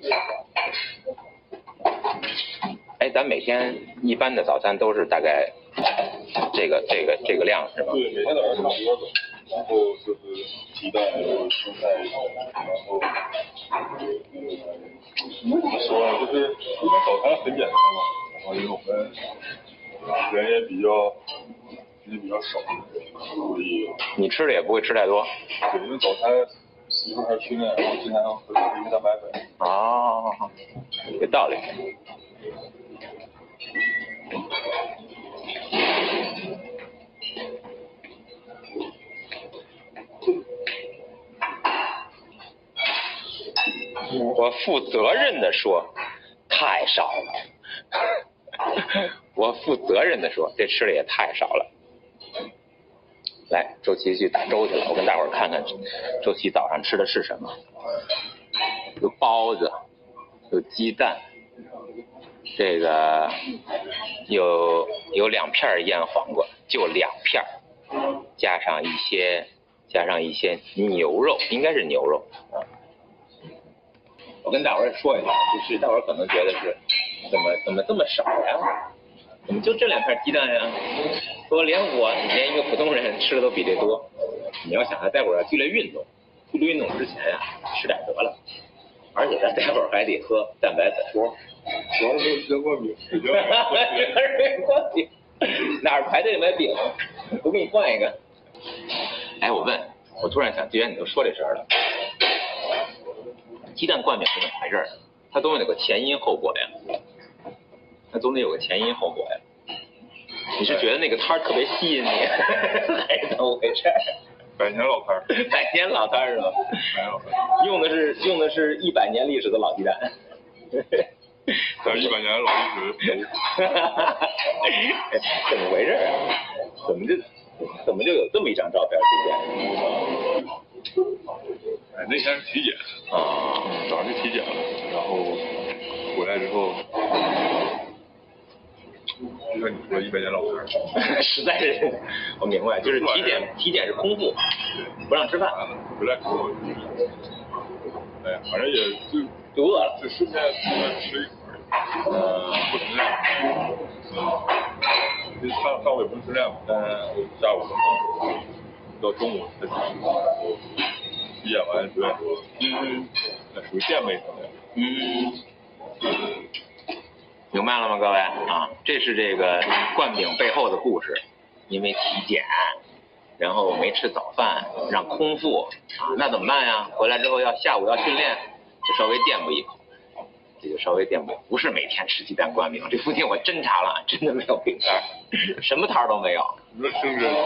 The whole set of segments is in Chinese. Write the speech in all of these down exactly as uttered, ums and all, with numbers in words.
哎，咱每天一般的早餐都是大概这个这个这个量是吧？ 对，每天早上差不多走，然后就是鸡蛋、蔬菜，然后怎么说呢？就是因为早餐很简单嘛，然后因为我们人也比较人也比较少，所以你吃的也不会吃太多。 对，因为早餐一会儿还训练，然后经常要喝一个蛋白粉。 哦，有道理。我负责任的说，太少了。我负责任的说，这吃的也太少了。来，周琦去打粥去了，我跟大伙儿看看周琦早上吃的是什么。有包子，有鸡蛋，这个有有两片腌黄瓜，就两片，加上一些加上一些牛肉，应该是牛肉啊。我跟大伙儿说一下，就是大伙儿可能觉得是怎么怎么这么少呀？怎么就这两片鸡蛋呀？说连我连一个普通人吃的都比这多。你要想他待会儿要剧烈运动，剧烈运动之前呀，吃点得了。而且他待会儿还得喝蛋白粉。 我主要是没有鸡蛋灌饼， 主要是没有灌饼，哪儿排队买饼？我给你换一个。哎，我问，我突然想，既然你都说这事儿了，鸡蛋灌饼是怎么回事？它总得有个前因后果呀，它总得有个前因后果呀。你是觉得那个摊儿特别吸引你，还是怎么回事？ 百年老摊儿， 百年老摊儿是吧？ 百年老摊儿， 用的是用的是一百年历史的老鸡蛋。 咱一百年老历史。 怎么回事啊？怎么就怎么就有这么一张照片出现？ 哎，那天是体检啊， 早上去体检了，然后回来之后。就像你说一百年老摊儿， 实在是我明白，就是体检体检是空腹，不让吃饭。 回来之后，哎呀，反正也就就饿了， 就顺便顺便吃一会儿，呃，不吃量，嗯，上上午也不吃量嘛，但下午到中午才吃，然后体检完九点多，嗯，那属于健胃成的， 嗯。明白了吗，各位啊？这是这个灌饼背后的故事。因为体检，然后没吃早饭，让空腹啊，那怎么办呀？回来之后要下午要训练，就稍微垫补一口，这就稍微垫补。不是每天吃鸡蛋灌饼，这附近我侦查了，真的没有饼摊，什么摊都没有。 那真是。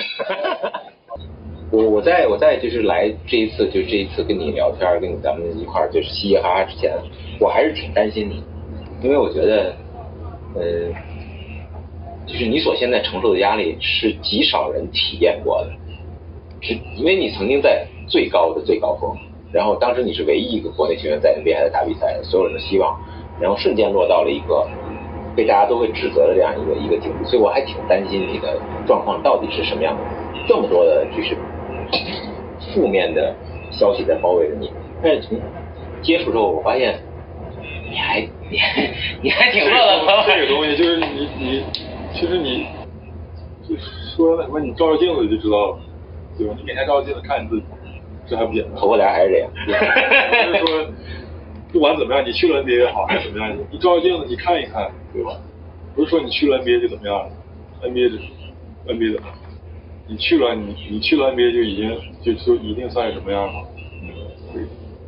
我我在我在就是来这一次就这一次跟你聊天，跟你咱们一块儿就是嘻嘻哈哈之前，我还是挺担心你。因为我觉得，呃，就是你所现在承受的压力是极少人体验过的，是因为你曾经在最高的最高峰，然后当时你是唯一一个国内球员在 N B A 的打比赛的，所有人的希望，然后瞬间落到了一个被大家都会指责的这样一个一个境地，所以我还挺担心你的状况到底是什么样的，这么多的就是负面的消息在包围着你，但是从接触之后，我发现。你还你还你还挺乐的， 这个东西就是你你，其实你就说那什么，你照照镜子就知道了，对吧？你每天照照镜子看你自己，这还不简单？ 头发帘还是这样。 就是说，不管怎么样，你去了 N B A 也好，还是怎么样，你照照镜子你看一看，对吧？不是说你去了 N B A 就怎么样了 ，N B A 就 N B A 怎么样？你去了你你去了 N B A 就已经就就一定算是什么样了？嗯，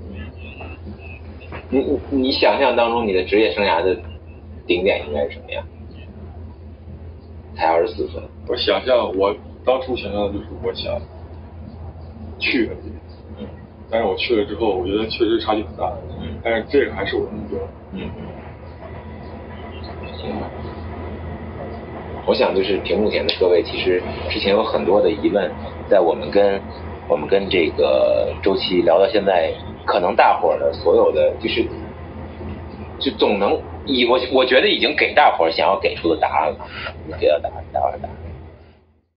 你你你想象当中你的职业生涯的顶点应该是什么样？才二十四岁。 我想象我当初想象的就是我想去 N B A， 嗯，但是我去了之后，我觉得确实差距很大，嗯，但是这个还是我的目标， 嗯。行。我想就是屏幕前的各位，其实之前有很多的疑问，在我们跟我们跟这个周琦聊到现在。可能大伙儿的所有的就是，就总能以我我觉得已经给大伙儿想要给出的答案了，给到答案，答案答案。